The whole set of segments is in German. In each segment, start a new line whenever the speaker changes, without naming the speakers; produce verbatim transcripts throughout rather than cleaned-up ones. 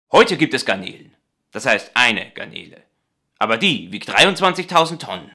Heute gibt es Garnelen. Das heißt eine Garnele. Aber die wiegt dreiundzwanzigtausend Tonnen.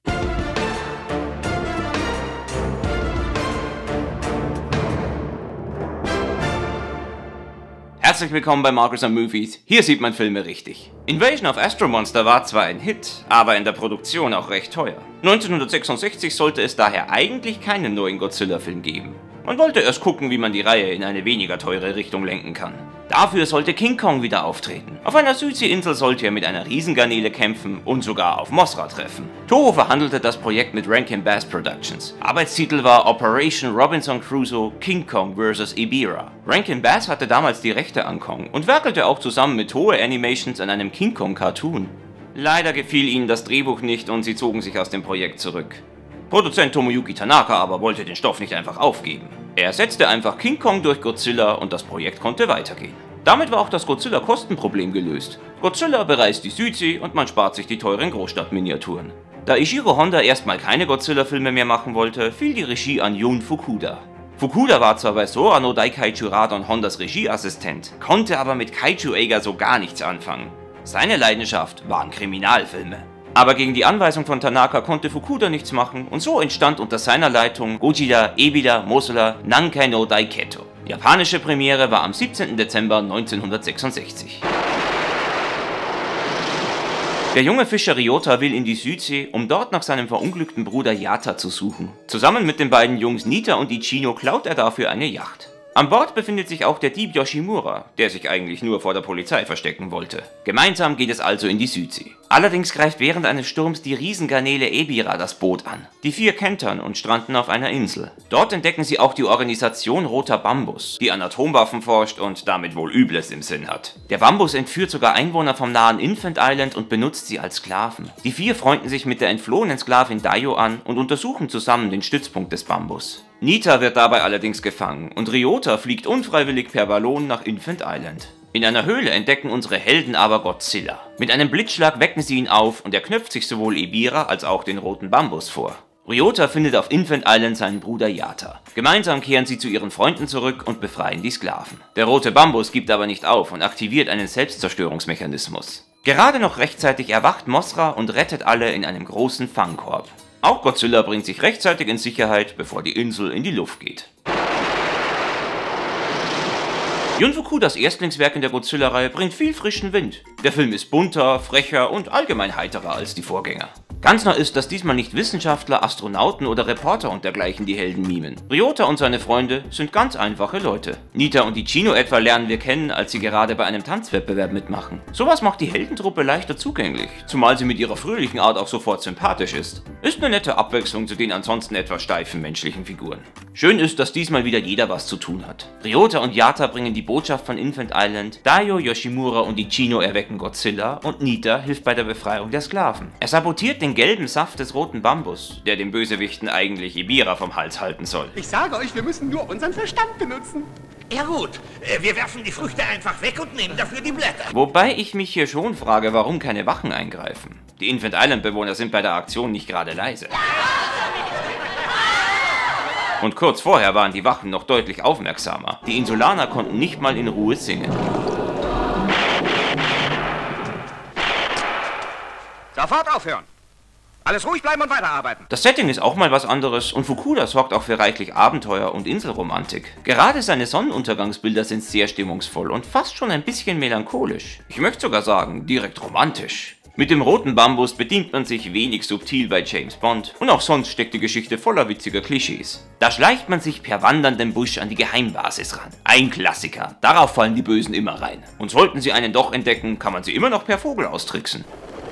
Herzlich willkommen bei Marcus on Movies. Hier sieht man Filme richtig. Invasion of Astro Monster war zwar ein Hit, aber in der Produktion auch recht teuer. neunzehnhundertsechsundsechzig sollte es daher eigentlich keinen neuen Godzilla-Film geben. Man wollte erst gucken, wie man die Reihe in eine weniger teure Richtung lenken kann. Dafür sollte King Kong wieder auftreten. Auf einer Südseeinsel sollte er mit einer Riesengarnele kämpfen und sogar auf Mothra treffen. Toho verhandelte das Projekt mit Rankin Bass Productions. Arbeitstitel war Operation Robinson Crusoe King Kong versus. Ebirah. Rankin Bass hatte damals die Rechte an Kong und werkelte auch zusammen mit Toei Animations an einem King Kong Cartoon. Leider gefiel ihnen das Drehbuch nicht und sie zogen sich aus dem Projekt zurück. Produzent Tomoyuki Tanaka aber wollte den Stoff nicht einfach aufgeben. Er ersetzte einfach King Kong durch Godzilla und das Projekt konnte weitergehen. Damit war auch das Godzilla-Kostenproblem gelöst. Godzilla bereist die Südsee und man spart sich die teuren Großstadtminiaturen. Da Ishiro Honda erstmal keine Godzilla-Filme mehr machen wollte, fiel die Regie an Jun Fukuda. Fukuda war zwar bei Sora no Daikaiju Radon Hondas Regieassistent, konnte aber mit Kaiju-Eiga so gar nichts anfangen. Seine Leidenschaft waren Kriminalfilme. Aber gegen die Anweisung von Tanaka konnte Fukuda nichts machen und so entstand unter seiner Leitung Gojira Ebida Mosula Nankai no Daiketo. Japanische Premiere war am siebzehnten Dezember neunzehnhundertsechsundsechzig. Der junge Fischer Ryota will in die Südsee, um dort nach seinem verunglückten Bruder Yata zu suchen. Zusammen mit den beiden Jungs Nita und Ichino klaut er dafür eine Yacht. An Bord befindet sich auch der Dieb Yoshimura, der sich eigentlich nur vor der Polizei verstecken wollte. Gemeinsam geht es also in die Südsee. Allerdings greift während eines Sturms die Riesengarnele Ebirah das Boot an. Die vier kentern und stranden auf einer Insel. Dort entdecken sie auch die Organisation Roter Bambus, die an Atomwaffen forscht und damit wohl Übles im Sinn hat. Der Bambus entführt sogar Einwohner vom nahen Infant Island und benutzt sie als Sklaven. Die vier freunden sich mit der entflohenen Sklavin Dayo an und untersuchen zusammen den Stützpunkt des Bambus. Nita wird dabei allerdings gefangen und Ryota fliegt unfreiwillig per Ballon nach Infant Island. In einer Höhle entdecken unsere Helden aber Godzilla. Mit einem Blitzschlag wecken sie ihn auf und er knöpft sich sowohl Ebirah als auch den roten Bambus vor. Ryota findet auf Infant Island seinen Bruder Yata. Gemeinsam kehren sie zu ihren Freunden zurück und befreien die Sklaven. Der rote Bambus gibt aber nicht auf und aktiviert einen Selbstzerstörungsmechanismus. Gerade noch rechtzeitig erwacht Mothra und rettet alle in einem großen Fangkorb. Auch Godzilla bringt sich rechtzeitig in Sicherheit, bevor die Insel in die Luft geht. Jun Fukudas Erstlingswerk in der Godzilla-Reihe bringt viel frischen Wind. Der Film ist bunter, frecher und allgemein heiterer als die Vorgänger. Ganz neu ist, dass diesmal nicht Wissenschaftler, Astronauten oder Reporter und dergleichen die Helden mimen. Ryota und seine Freunde sind ganz einfache Leute. Nita und Ichino etwa lernen wir kennen, als sie gerade bei einem Tanzwettbewerb mitmachen. Sowas macht die Heldentruppe leichter zugänglich, zumal sie mit ihrer fröhlichen Art auch sofort sympathisch ist. Ist eine nette Abwechslung zu den ansonsten etwas steifen menschlichen Figuren. Schön ist, dass diesmal wieder jeder was zu tun hat. Ryota und Yata bringen die Botschaft von Infant Island, Dayo, Yoshimura und Ichino erwecken Godzilla und Nita hilft bei der Befreiung der Sklaven. Er sabotiert den gelben Saft des roten Bambus, der den Bösewichten eigentlich Ebirah vom Hals halten soll.
Ich sage euch, wir müssen nur unseren Verstand benutzen.
Ja gut, wir werfen die Früchte einfach weg und nehmen dafür die Blätter.
Wobei ich mich hier schon frage, warum keine Wachen eingreifen. Die Infant Island Bewohner sind bei der Aktion nicht gerade leise. Und kurz vorher waren die Wachen noch deutlich aufmerksamer. Die Insulaner konnten nicht mal in Ruhe singen.
Sofort aufhören! Alles ruhig bleiben und weiterarbeiten.
Das Setting ist auch mal was anderes und Fukuda sorgt auch für reichlich Abenteuer und Inselromantik. Gerade seine Sonnenuntergangsbilder sind sehr stimmungsvoll und fast schon ein bisschen melancholisch. Ich möchte sogar sagen, direkt romantisch. Mit dem roten Bambus bedient man sich wenig subtil bei James Bond und auch sonst steckt die Geschichte voller witziger Klischees. Da schleicht man sich per wanderndem Busch an die Geheimbasis ran. Ein Klassiker, darauf fallen die Bösen immer rein. Und sollten sie einen doch entdecken, kann man sie immer noch per Vogel austricksen.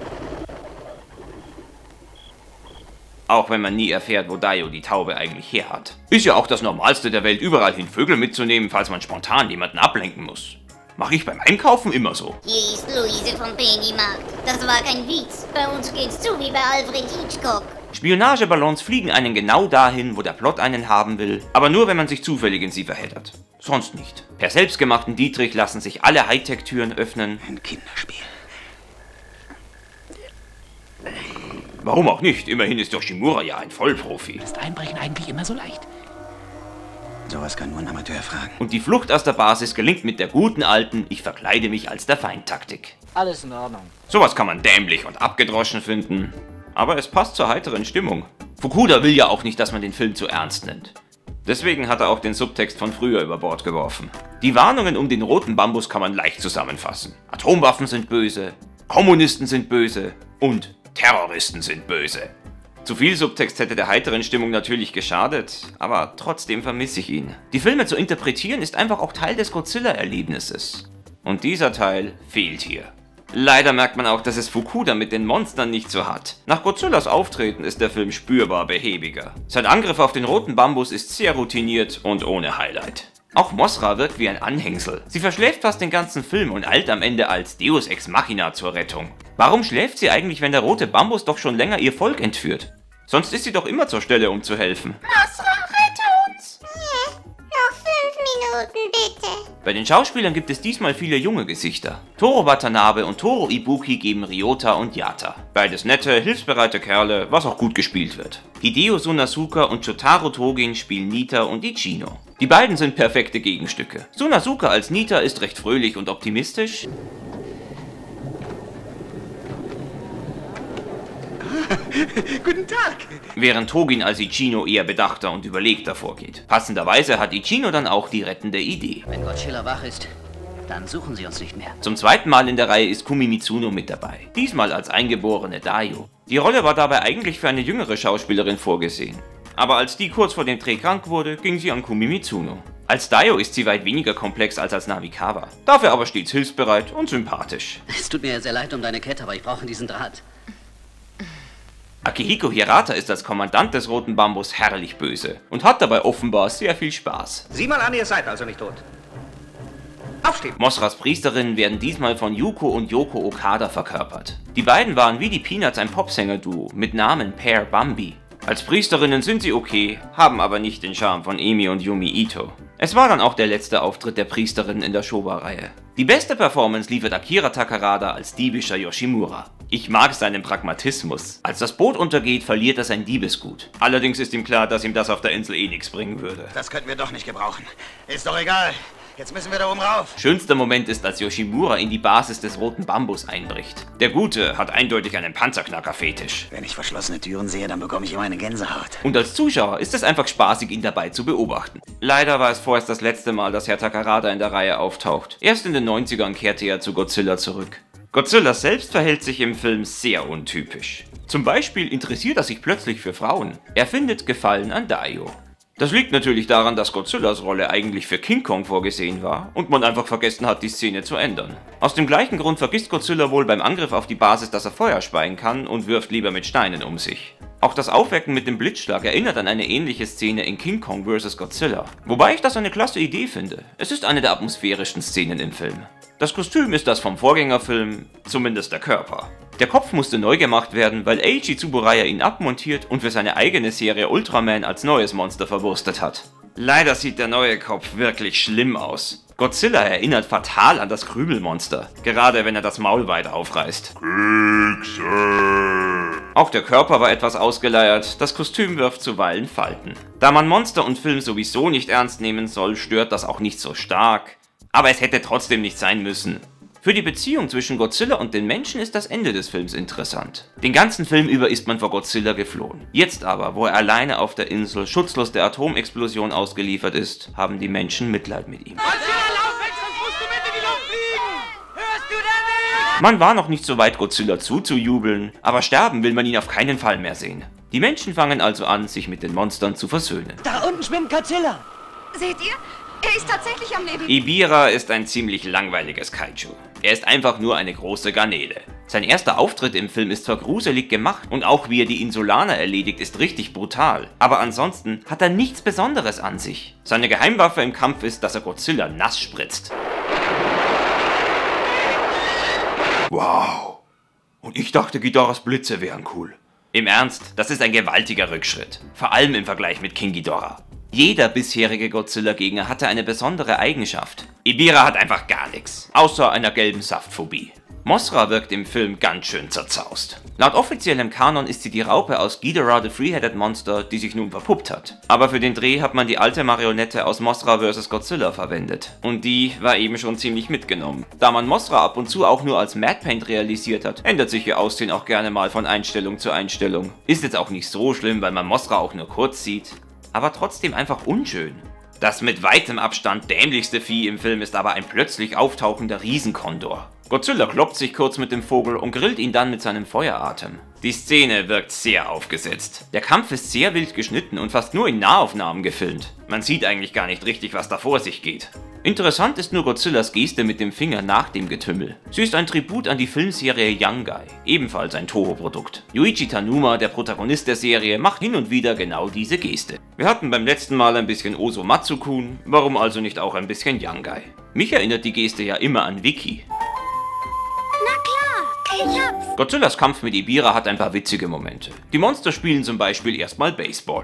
Auch wenn man nie erfährt, wo Dayo die Taube eigentlich her hat. Ist ja auch das Normalste der Welt, überall hin Vögel mitzunehmen, falls man spontan jemanden ablenken muss. Mache ich beim Einkaufen immer so.
Hier ist Luise vom Pennymarkt. Das war kein Witz. Bei uns geht's zu wie bei Alfred Hitchcock.
Spionageballons fliegen einen genau dahin, wo der Plot einen haben will, aber nur, wenn man sich zufällig in sie verheddert. Sonst nicht. Per selbstgemachten Dietrich lassen sich alle Hightech-Türen öffnen.
Ein Kinderspiel.
Warum auch nicht? Immerhin ist Yoshimura ja ein Vollprofi.
Ist Einbrechen eigentlich immer so leicht?
Sowas kann nur ein Amateur fragen.
Und die Flucht aus der Basis gelingt mit der guten alten Ich verkleide mich als der Feind-Taktik.
Alles in Ordnung.
Sowas kann man dämlich und abgedroschen finden, aber es passt zur heiteren Stimmung. Fukuda will ja auch nicht, dass man den Film zu ernst nimmt. Deswegen hat er auch den Subtext von früher über Bord geworfen. Die Warnungen um den roten Bambus kann man leicht zusammenfassen. Atomwaffen sind böse, Kommunisten sind böse und Terroristen sind böse. Zu viel Subtext hätte der heiteren Stimmung natürlich geschadet, aber trotzdem vermisse ich ihn. Die Filme zu interpretieren ist einfach auch Teil des Godzilla-Erlebnisses. Und dieser Teil fehlt hier. Leider merkt man auch, dass es Fukuda mit den Monstern nicht so hat. Nach Godzillas Auftreten ist der Film spürbar behäbiger. Sein Angriff auf den roten Bambus ist sehr routiniert und ohne Highlight. Auch Mothra wirkt wie ein Anhängsel. Sie verschläft fast den ganzen Film und eilt am Ende als Deus Ex Machina zur Rettung. Warum schläft sie eigentlich, wenn der rote Bambus doch schon länger ihr Volk entführt? Sonst ist sie doch immer zur Stelle, um zu helfen.
Mothra, rette uns! Ja, noch fünf Minuten, bitte.
Bei den Schauspielern gibt es diesmal viele junge Gesichter. Toru Watanabe und Toru Ibuki geben Ryota und Yata. Beides nette, hilfsbereite Kerle, was auch gut gespielt wird. Hideo Sunazuka und Shotaro Togin spielen Nita und Ichino. Die beiden sind perfekte Gegenstücke. Sunazuka als Nita ist recht fröhlich und optimistisch.
Guten Tag!
Während Togin als Ichino eher bedachter und überlegter vorgeht. Passenderweise hat Ichino dann auch die rettende Idee.
Wenn Godzilla wach ist, dann suchen sie uns nicht mehr.
Zum zweiten Mal in der Reihe ist Kumi Mitsuno mit dabei. Diesmal als eingeborene Daio. Die Rolle war dabei eigentlich für eine jüngere Schauspielerin vorgesehen. Aber als die kurz vor dem Dreh krank wurde, ging sie an Kumi Mitsuno. Als Daio ist sie weit weniger komplex als als Namikawa. Dafür aber stets hilfsbereit und sympathisch.
Es tut mir sehr leid um deine Kette, aber ich brauche diesen Draht.
Akihiko Hirata ist als Kommandant des Roten Bambus herrlich böse und hat dabei offenbar sehr viel Spaß.
Sieh mal an, ihr seid also nicht tot. Aufstehen!
Mothras Priesterinnen werden diesmal von Yuko und Yoko Okada verkörpert. Die beiden waren wie die Peanuts ein Popsänger-Duo mit Namen Pear Bambi. Als Priesterinnen sind sie okay, haben aber nicht den Charme von Emi und Yumi Ito. Es war dann auch der letzte Auftritt der Priesterinnen in der Showa-Reihe. Die beste Performance liefert Akira Takarada als diebischer Yoshimura. Ich mag seinen Pragmatismus. Als das Boot untergeht, verliert er sein Diebesgut. Allerdings ist ihm klar, dass ihm das auf der Insel eh nichts bringen würde.
Das könnten wir doch nicht gebrauchen. Ist doch egal. Jetzt müssen wir da oben rauf.
Schönster Moment ist, als Yoshimura in die Basis des roten Bambus einbricht. Der Gute hat eindeutig einen Panzerknacker-Fetisch.
Wenn ich verschlossene Türen sehe, dann bekomme ich immer eine Gänsehaut.
Und als Zuschauer ist es einfach spaßig, ihn dabei zu beobachten. Leider war es vorerst das letzte Mal, dass Herr Takarada in der Reihe auftaucht. Erst in den neunzigern kehrte er zu Godzilla zurück. Godzilla selbst verhält sich im Film sehr untypisch. Zum Beispiel interessiert er sich plötzlich für Frauen. Er findet Gefallen an Daio. Das liegt natürlich daran, dass Godzillas Rolle eigentlich für King Kong vorgesehen war und man einfach vergessen hat, die Szene zu ändern. Aus dem gleichen Grund vergisst Godzilla wohl beim Angriff auf die Basis, dass er Feuer speien kann und wirft lieber mit Steinen um sich. Auch das Aufwecken mit dem Blitzschlag erinnert an eine ähnliche Szene in King Kong versus. Godzilla. Wobei ich das eine klasse Idee finde. Es ist eine der atmosphärischsten Szenen im Film. Das Kostüm ist das vom Vorgängerfilm, zumindest der Körper. Der Kopf musste neu gemacht werden, weil Eiji Tsuburaya ihn abmontiert und für seine eigene Serie Ultraman als neues Monster verwurstet hat. Leider sieht der neue Kopf wirklich schlimm aus. Godzilla erinnert fatal an das Krümelmonster, gerade wenn er das Maul weit aufreißt. Auch der Körper war etwas ausgeleiert, das Kostüm wirft zuweilen Falten. Da man Monster und Film sowieso nicht ernst nehmen soll, stört das auch nicht so stark. Aber es hätte trotzdem nicht sein müssen. Für die Beziehung zwischen Godzilla und den Menschen ist das Ende des Films interessant. Den ganzen Film über ist man vor Godzilla geflohen. Jetzt aber, wo er alleine auf der Insel schutzlos der Atomexplosion ausgeliefert ist, haben die Menschen Mitleid mit ihm. Man war noch nicht so weit, Godzilla zuzujubeln, aber sterben will man ihn auf keinen Fall mehr sehen. Die Menschen fangen also an, sich mit den Monstern zu versöhnen.
Da unten schwimmt Godzilla!
Seht ihr? Er ist tatsächlich am Leben.
Ebirah ist ein ziemlich langweiliges Kaiju. Er ist einfach nur eine große Garnele. Sein erster Auftritt im Film ist zwar gruselig gemacht und auch wie er die Insulaner erledigt ist richtig brutal, aber ansonsten hat er nichts Besonderes an sich. Seine Geheimwaffe im Kampf ist, dass er Godzilla nass spritzt. Wow. Und ich dachte, Ghidorahs Blitze wären cool. Im Ernst, das ist ein gewaltiger Rückschritt. Vor allem im Vergleich mit King Ghidorah. Jeder bisherige Godzilla-Gegner hatte eine besondere Eigenschaft. Ebirah hat einfach gar nichts, außer einer gelben Saftphobie. Mothra wirkt im Film ganz schön zerzaust. Laut offiziellem Kanon ist sie die Raupe aus Ghidorah the Three-Headed Monster, die sich nun verpuppt hat. Aber für den Dreh hat man die alte Marionette aus Mothra versus. Godzilla verwendet. Und die war eben schon ziemlich mitgenommen. Da man Mothra ab und zu auch nur als Matte Paint realisiert hat, ändert sich ihr Aussehen auch gerne mal von Einstellung zu Einstellung. Ist jetzt auch nicht so schlimm, weil man Mothra auch nur kurz sieht, aber trotzdem einfach unschön. Das mit weitem Abstand dämlichste Vieh im Film ist aber ein plötzlich auftauchender Riesenkondor. Godzilla kloppt sich kurz mit dem Vogel und grillt ihn dann mit seinem Feueratem. Die Szene wirkt sehr aufgesetzt. Der Kampf ist sehr wild geschnitten und fast nur in Nahaufnahmen gefilmt. Man sieht eigentlich gar nicht richtig, was da vor sich geht. Interessant ist nur Godzillas Geste mit dem Finger nach dem Getümmel. Sie ist ein Tribut an die Filmserie Young Guy, ebenfalls ein Toho-Produkt. Yuichi Tanuma, der Protagonist der Serie, macht hin und wieder genau diese Geste. Wir hatten beim letzten Mal ein bisschen Osamu-kun, warum also nicht auch ein bisschen Young Guy? Mich erinnert die Geste ja immer an Vicky.
Ich hab's.
Godzillas Kampf mit Ebirah hat ein paar witzige Momente. Die Monster spielen zum Beispiel erstmal Baseball.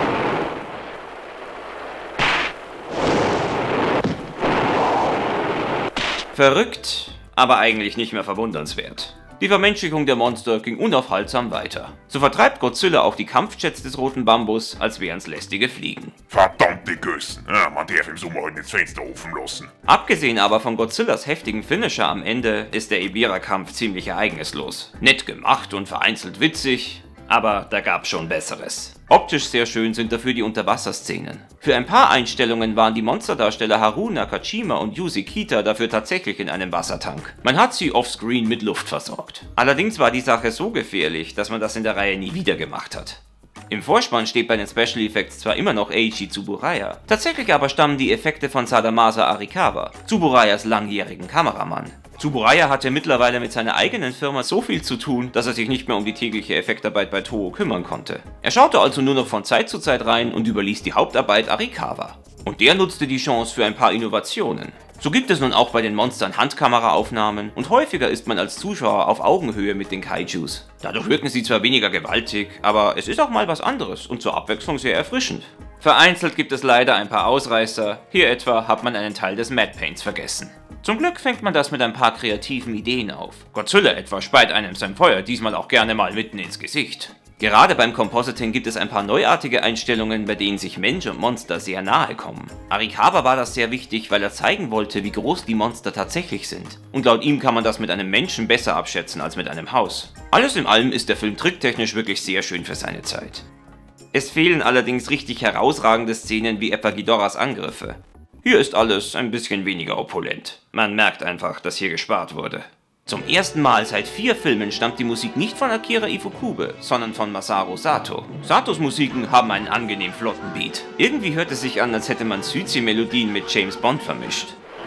Verrückt, aber eigentlich nicht mehr verwundernswert. Die Vermenschlichung der Monster ging unaufhaltsam weiter. So vertreibt Godzilla auch die Kampfjets des Roten Bambus, als wären's lästige Fliegen.
Verdammte Gössen, ja, man darf im Sommer heute ins Fenster offen lassen.
Abgesehen aber von Godzillas heftigen Finisher am Ende ist der Ebirah-Kampf ziemlich ereignislos. Nett gemacht und vereinzelt witzig, aber da gab's schon Besseres. Optisch sehr schön sind dafür die Unterwasserszenen. Für ein paar Einstellungen waren die Monsterdarsteller Haru Nakajima und Yuzi Kita dafür tatsächlich in einem Wassertank. Man hat sie offscreen mit Luft versorgt. Allerdings war die Sache so gefährlich, dass man das in der Reihe nie wieder gemacht hat. Im Vorspann steht bei den Special Effects zwar immer noch Eiichi Tsuburaya, tatsächlich aber stammen die Effekte von Sadamasa Arikawa, Tsuburayas langjährigen Kameramann. Tsuburaya hatte mittlerweile mit seiner eigenen Firma so viel zu tun, dass er sich nicht mehr um die tägliche Effektarbeit bei Toho kümmern konnte. Er schaute also nur noch von Zeit zu Zeit rein und überließ die Hauptarbeit Arikawa. Und der nutzte die Chance für ein paar Innovationen. So gibt es nun auch bei den Monstern Handkameraaufnahmen und häufiger ist man als Zuschauer auf Augenhöhe mit den Kaijus. Dadurch wirken sie zwar weniger gewaltig, aber es ist auch mal was anderes und zur Abwechslung sehr erfrischend. Vereinzelt gibt es leider ein paar Ausreißer, hier etwa hat man einen Teil des Matte Paints vergessen. Zum Glück fängt man das mit ein paar kreativen Ideen auf. Godzilla etwa speit einem sein Feuer diesmal auch gerne mal mitten ins Gesicht. Gerade beim Compositing gibt es ein paar neuartige Einstellungen, bei denen sich Mensch und Monster sehr nahe kommen. Arikawa war das sehr wichtig, weil er zeigen wollte, wie groß die Monster tatsächlich sind. Und laut ihm kann man das mit einem Menschen besser abschätzen als mit einem Haus. Alles in allem ist der Film tricktechnisch wirklich sehr schön für seine Zeit. Es fehlen allerdings richtig herausragende Szenen wie etwa Ghidorahs Angriffe. Hier ist alles ein bisschen weniger opulent. Man merkt einfach, dass hier gespart wurde. Zum ersten Mal seit vier Filmen stammt die Musik nicht von Akira Ifukube, sondern von Masaru Sato. Satos Musiken haben einen angenehm flotten Beat. Irgendwie hört es sich an, als hätte man Südsee-Melodien mit James Bond vermischt.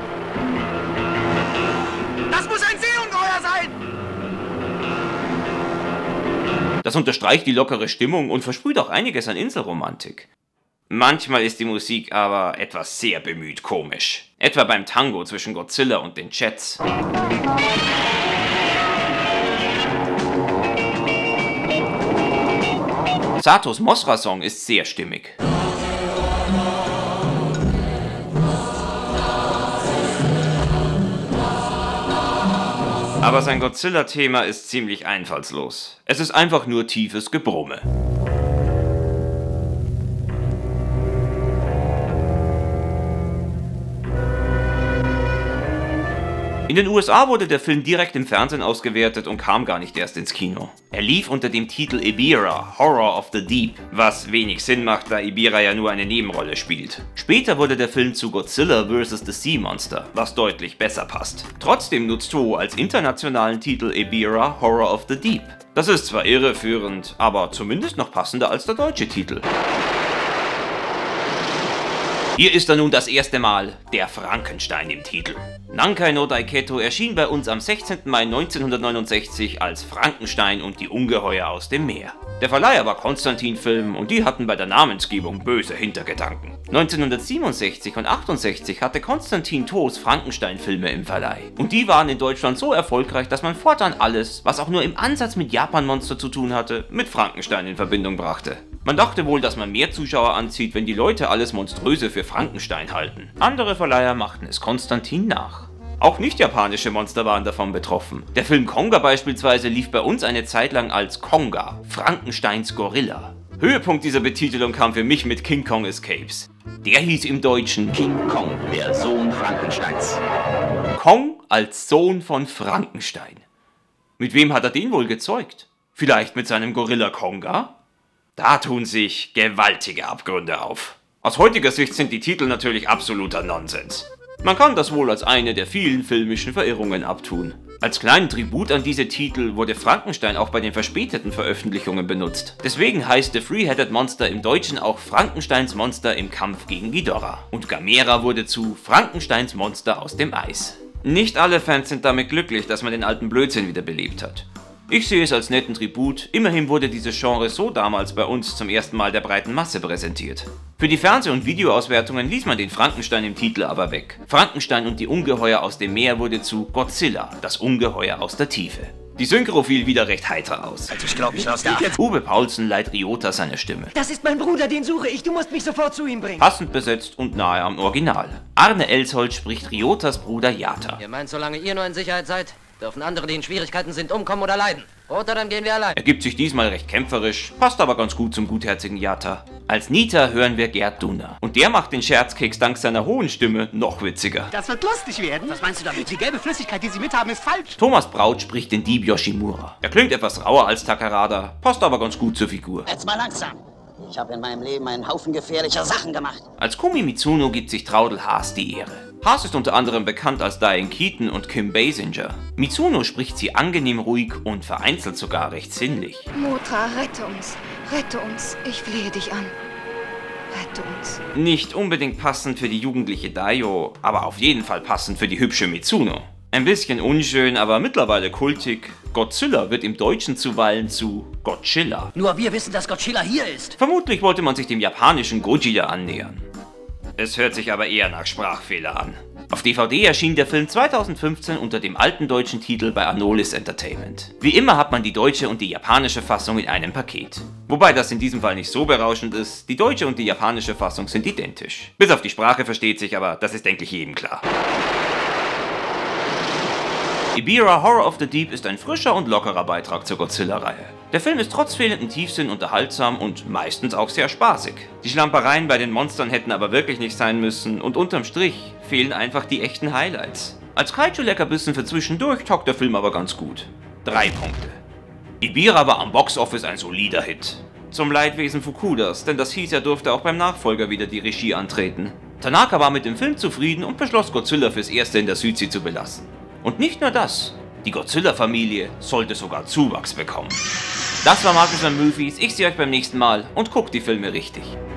Das muss ein Seeungeheuer sein!
Das unterstreicht die lockere Stimmung und versprüht auch einiges an Inselromantik. Manchmal ist die Musik aber etwas sehr bemüht komisch. Etwa beim Tango zwischen Godzilla und den Jets. Satos Mothra-Song ist sehr stimmig. Aber sein Godzilla-Thema ist ziemlich einfallslos. Es ist einfach nur tiefes Gebrumme. In den U S A wurde der Film direkt im Fernsehen ausgewertet und kam gar nicht erst ins Kino. Er lief unter dem Titel Ebirah, Horror of the Deep, was wenig Sinn macht, da Ebirah ja nur eine Nebenrolle spielt. Später wurde der Film zu Godzilla versus. The Sea Monster, was deutlich besser passt. Trotzdem nutzt Toho als internationalen Titel Ebirah, Horror of the Deep. Das ist zwar irreführend, aber zumindest noch passender als der deutsche Titel. Hier ist er nun das erste Mal, der Frankenstein im Titel. Nankai no Daiketo erschien bei uns am sechzehnten Mai neunzehnhundertneunundsechzig als Frankenstein und die Ungeheuer aus dem Meer. Der Verleiher war Konstantin Film und die hatten bei der Namensgebung böse Hintergedanken. neunzehnhundertsiebenundsechzig und achtundsechzig hatte Konstantin Toos Frankenstein-Filme im Verleih. Und die waren in Deutschland so erfolgreich, dass man fortan alles, was auch nur im Ansatz mit Japan-Monster zu tun hatte, mit Frankenstein in Verbindung brachte. Man dachte wohl, dass man mehr Zuschauer anzieht, wenn die Leute alles Monströse für Frankenstein halten. Andere Verleiher machten es Konstantin nach. Auch nicht japanische Monster waren davon betroffen. Der Film Konga beispielsweise lief bei uns eine Zeit lang als Konga, Frankensteins Gorilla. Höhepunkt dieser Betitelung kam für mich mit King Kong Escapes. Der hieß im Deutschen
King Kong, der Sohn Frankensteins.
Kong als Sohn von Frankenstein. Mit wem hat er den wohl gezeugt? Vielleicht mit seinem Gorilla Konga? Da tun sich gewaltige Abgründe auf. Aus heutiger Sicht sind die Titel natürlich absoluter Nonsens. Man kann das wohl als eine der vielen filmischen Verirrungen abtun. Als kleinen Tribut an diese Titel wurde Frankenstein auch bei den verspäteten Veröffentlichungen benutzt. Deswegen heißt The Three-Headed Monster im Deutschen auch Frankensteins Monster im Kampf gegen Ghidorah. Und Gamera wurde zu Frankensteins Monster aus dem Eis. Nicht alle Fans sind damit glücklich, dass man den alten Blödsinn wiederbelebt hat. Ich sehe es als netten Tribut, immerhin wurde dieses Genre so damals bei uns zum ersten Mal der breiten Masse präsentiert. Für die Fernseh- und Videoauswertungen ließ man den Frankenstein im Titel aber weg. Frankenstein und die Ungeheuer aus dem Meer wurde zu Godzilla, das Ungeheuer aus der Tiefe. Die Synchro fiel wieder recht heiter aus.
Also ich glaube, ich lasse da.
Uwe Paulsen leiht Ryota seine Stimme.
Das ist mein Bruder, den suche ich. Du musst mich sofort zu ihm bringen.
Passend besetzt und nahe am Original. Arne Elsholt spricht Ryotas Bruder Yata.
Ihr meint, solange ihr nur in Sicherheit seid, dürfen andere, die in Schwierigkeiten sind, umkommen oder leiden. Oder dann gehen wir allein.
Er gibt sich diesmal recht kämpferisch, passt aber ganz gut zum gutherzigen Yata. Als Nita hören wir Gerd Dunner. Und der macht den Scherzkeks dank seiner hohen Stimme noch witziger.
Das wird lustig werden. Was meinst du damit? Die gelbe Flüssigkeit, die sie mithaben, ist falsch.
Thomas Braut spricht den Dieb Yoshimura. Er klingt etwas rauer als Takarada, passt aber ganz gut zur Figur.
Jetzt mal langsam. Ich habe in meinem Leben einen Haufen gefährlicher Sachen gemacht.
Als Kumi Mitsuno gibt sich Traudel Haas die Ehre. Haas ist unter anderem bekannt als Diane Keaton und Kim Basinger. Mitsuno spricht sie angenehm ruhig und vereinzelt sogar recht sinnlich.
Motra, rette uns. Rette uns. Ich flehe dich an. Rette uns.
Nicht unbedingt passend für die jugendliche Daio, aber auf jeden Fall passend für die hübsche Mitsuno. Ein bisschen unschön, aber mittlerweile kultig. Godzilla wird im Deutschen zuweilen zu Godzilla.
Nur wir wissen, dass Godzilla hier ist.
Vermutlich wollte man sich dem japanischen Gojira annähern. Es hört sich aber eher nach Sprachfehler an. Auf D V D erschien der Film zweitausendfünfzehn unter dem alten deutschen Titel bei Anolis Entertainment. Wie immer hat man die deutsche und die japanische Fassung in einem Paket. Wobei das in diesem Fall nicht so berauschend ist, die deutsche und die japanische Fassung sind identisch. Bis auf die Sprache versteht sich, aber das ist denke ich jedem klar. Ebirah Horror of the Deep ist ein frischer und lockerer Beitrag zur Godzilla-Reihe. Der Film ist trotz fehlendem Tiefsinn unterhaltsam und meistens auch sehr spaßig. Die Schlampereien bei den Monstern hätten aber wirklich nicht sein müssen und unterm Strich fehlen einfach die echten Highlights. Als Kaiju-Leckerbissen für zwischendurch taugt der Film aber ganz gut. Drei Punkte. Ebirah war am Boxoffice ein solider Hit. Zum Leidwesen Fukudas, denn das hieß, er durfte auch beim Nachfolger wieder die Regie antreten. Tanaka war mit dem Film zufrieden und beschloss, Godzilla fürs Erste in der Südsee zu belassen. Und nicht nur das, die Godzilla-Familie sollte sogar Zuwachs bekommen. Das war Markus and Movies, ich sehe euch beim nächsten Mal und guckt die Filme richtig.